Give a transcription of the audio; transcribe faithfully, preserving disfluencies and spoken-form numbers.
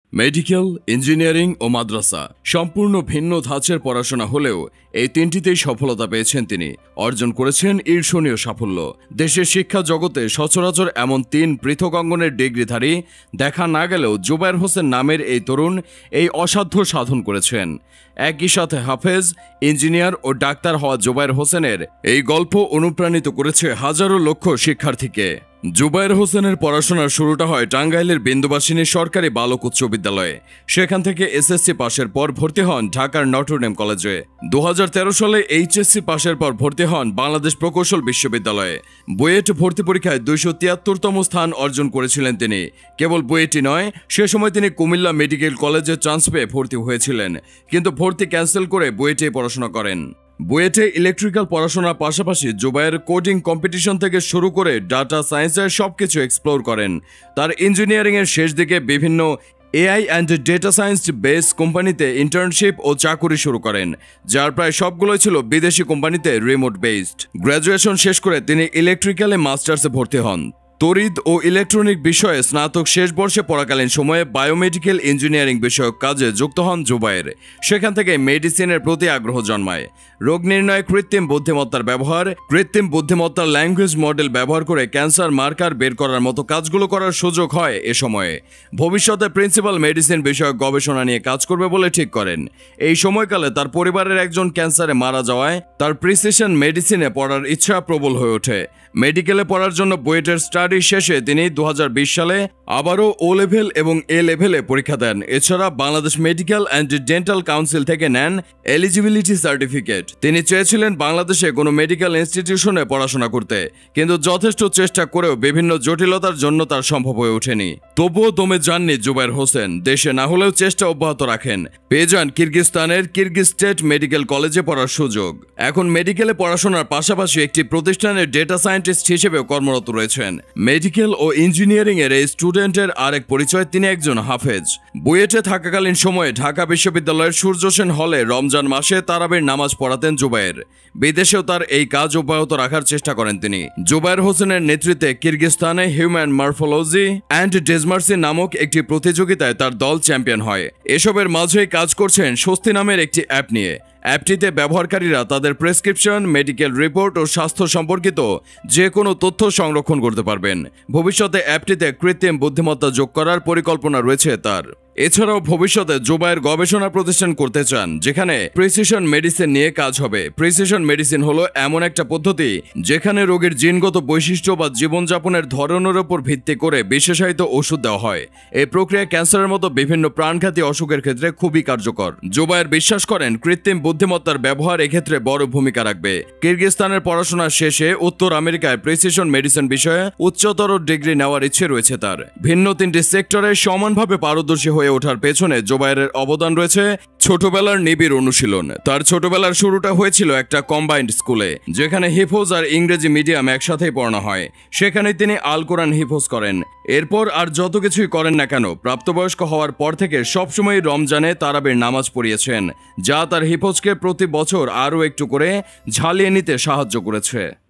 Medical, engineering ও মাদ্রাসা সম্পূর্ণ ভিন্ন ধাঁচের পড়াশোনা হলেও এই তিনটিতেই সফলতা পেয়েছেন তিনি। অর্জন করেছেন ঈর্ষণীয় সাফল্য। দেশের শিক্ষা জগতে সচরাচর এমন তিন পৃথক অঙ্গনের ডিগ্রিধারী দেখা না গেলেও জুবায়ের হোসেন নামের এই তরুণ এই অসাধ্য সাধন করেছেন। একই সাথে হাফেজ, ইঞ্জিনিয়ার ও ডাক্তার হওয়া জুবায়ের হোসেনের এই গল্প অনুপ্রাণিত করেছে হাজারো লক্ষ শিক্ষার্থীকে। জুবায়ের হোসেনের পড়াশোনার শুরুটা হয় টাঙ্গাইলের বিন্দুবাসিনী সরকারি বালক উচ্চ বিদ্যালয়ে। সেখান থেকে এসএসসি পাশের পর ভর্তি হন ঢাকার নটরডেম কলেজে। দু হাজার তেরো সালে এইচএসসি পাশের পর ভর্তি হন বাংলাদেশ প্রকৌশল বিশ্ববিদ্যালয়ে। বুয়েট ভর্তি পরীক্ষায় দুইশো তিয়াত্তরতম স্থান অর্জন করেছিলেন তিনি। কেবল বুয়েটই নয়, সে সময় তিনি কুমিল্লা মেডিকেল কলেজে চান্স পেয়ে ভর্তি হয়েছিলেন, কিন্তু ভর্তি ক্যান্সেল করে বুয়েটে পড়াশোনা করেন। বুয়েটে ইলেকট্রিক্যাল পড়াশোনার পাশাপাশি জুবায়ের কোডিং কম্পিটিশন থেকে শুরু করে ডাটা সায়েন্সের সবকিছু এক্সপ্লোর করেন। তার ইঞ্জিনিয়ারিংয়ের শেষ দিকে বিভিন্ন AI and data science base কোম্পানিতে ইন্টার্নশিপ ও চাকুরি শুরু করেন, যার প্রায় সবগুলোই ছিল বিদেশি কোম্পানিতে রিমোট বেসড। গ্র্যাজুয়েশন শেষ করে তিনি ইলেকট্রিক্যালে মাস্টার্সে ভর্তি হন। তড়িৎ ও ইলেকট্রনিক বিষয়ে স্নাতক শেষ বর্ষে পড়াকালীন সময়ে বায়োমেডিক্যাল ইঞ্জিনিয়ারিং বিষয়ক কাজে যুক্ত হন জুবায়ের। সেখান থেকে মেডিসিনের প্রতি আগ্রহ জন্মায়। রোগ নির্ণয়ে কৃত্রিম বুদ্ধিমত্তার ব্যবহার, কৃত্রিম বুদ্ধিমত্তার ল্যাঙ্গুয়েজ মডেল ব্যবহার করে ক্যান্সার মার্কার বের করার মতো কাজগুলো করার সুযোগ হয় এ সময়ে। ভবিষ্যতে প্রিন্সিপাল মেডিসিন বিষয়ক গবেষণা নিয়ে কাজ করবে বলে ঠিক করেন। এই সময়কালে তার পরিবারের একজন ক্যান্সারে মারা যাওয়ায় তার প্রিসিশন মেডিসিনে পড়ার ইচ্ছা প্রবল হয়ে ওঠে। মেডিকেলে পড়ার জন্য বুয়েটের স্টাডি শেষে তিনি দু হাজার বিশ সালে আবারও ও লেভেল এবং এ লেভেলে পরীক্ষা দেন। এছাড়া Bangladesh medical and dental council থেকে নেন এলিজিবিলিটি সার্টিফিকেট। তিনি চেয়েছিলেন বাংলাদেশে কোনো মেডিকেল ইনস্টিটিউশনে পড়াশোনা করতে, কিন্তু যথেষ্ট চেষ্টা করেও বিভিন্ন জটিলতার জন্য তার সম্ভব হয়ে ওঠেনি। তবুও দমে যাননি জুবায়ের হোসেন। দেশে না হলেও চেষ্টা অব্যাহত রাখেন। পেয়ে যান কিরগিজস্তানের কিরগিজ স্টেট মেডিকেল কলেজে পড়ার সুযোগ। এখন মেডিকেলে পড়াশোনার পাশাপাশি একটি প্রতিষ্ঠানের ডেটা সায়েন্টিস্ট হিসেবেও কর্মরত রয়েছেন। মেডিকেল ও ইঞ্জিনিয়ারিং এর এই স্টুডেন্টের আরেক পরিচয়, তিনি একজন হাফেজ। বুয়েটে থাকাকালীন সময়ে ঢাকা বিশ্ববিদ্যালয়ের সূর্য সেন হলে রমজান মাসে তারাবির নামাজ পড়াতেন জুবায়ের। বিদেশেও তার এই কাজ অব্যাহত রাখার চেষ্টা করেন তিনি। জুবায়ের হোসেনের নেতৃত্বে কিরগিজস্তানে হিউম্যান মরফোলজি অ্যান্ড ডেজমার্সি নামক একটি প্রতিযোগিতায় তার দল চ্যাম্পিয়ন হয়। এসবের মাঝেই কাজ করছেন স্বস্তি নামের একটি অ্যাপ নিয়ে। অ্যাপটিতে ব্যবহারকারীরা তাদের প্রেসক্রিপশন, মেডিকেল রিপোর্ট ও স্বাস্থ্য সম্পর্কিত যে কোনো তথ্য সংরক্ষণ করতে পারবেন। ভবিষ্যতে অ্যাপটিতে কৃত্রিম বুদ্ধিমত্তা যোগ করার পরিকল্পনা রয়েছে তার। এছাড়াও ভবিষ্যতে জুবায়ের গবেষণা প্রতিষ্ঠান করতে চান, যেখানে প্রিসিশন মেডিসিন নিয়ে কাজ হবে। প্রিসিশন মেডিসিন হলো এমন একটা পদ্ধতি যেখানে রোগীর জিনগত বৈশিষ্ট্য বা জীবনযাপনের ধরনের উপর ভিত্তি করে বিশেষায়িত ওষুধ দেওয়া হয়। এই প্রক্রিয়া ক্যান্সারের মতো বিভিন্ন প্রাণঘাতী অসুখের ক্ষেত্রে খুবই কার্যকর। জুবায়ের বিশ্বাস করেন কৃত্রিম বুদ্ধিমত্তার ব্যবহার এক্ষেত্রে বড় ভূমিকা রাখবে। কিরগিজস্তানের পড়াশোনা শেষে উত্তর আমেরিকায় প্রিসিশন মেডিসিন বিষয়ে উচ্চতর ডিগ্রি নেওয়ার ইচ্ছে রয়েছে তার। ভিন্ন তিনটি সেক্টরে সমানভাবে পারদর্শী হয়ে ওঠার পেছনে জুবায়েরের অবদান রয়েছে ছোটবেলার নিবিড় অনুশীলন। তার ছোটবেলার শুরুটা হয়েছিল একটা কম্বাইন্ড স্কুলে, যেখানে হিফজ আর ইংরেজি মিডিয়াম একসাথেই পড়ানো হয়। সেখানে তিনি আল কোরআন হিফজ করেন। এরপর আর যত কিছুই করেন না কেন, প্রাপ্তবয়স্ক হওয়ার পর থেকে সবসময় রমজানে তারাবির নামাজ পড়িয়েছেন, যা তার হিফজকে প্রতি বছর আরও একটু করে ঝালিয়ে নিতে সাহায্য করেছে।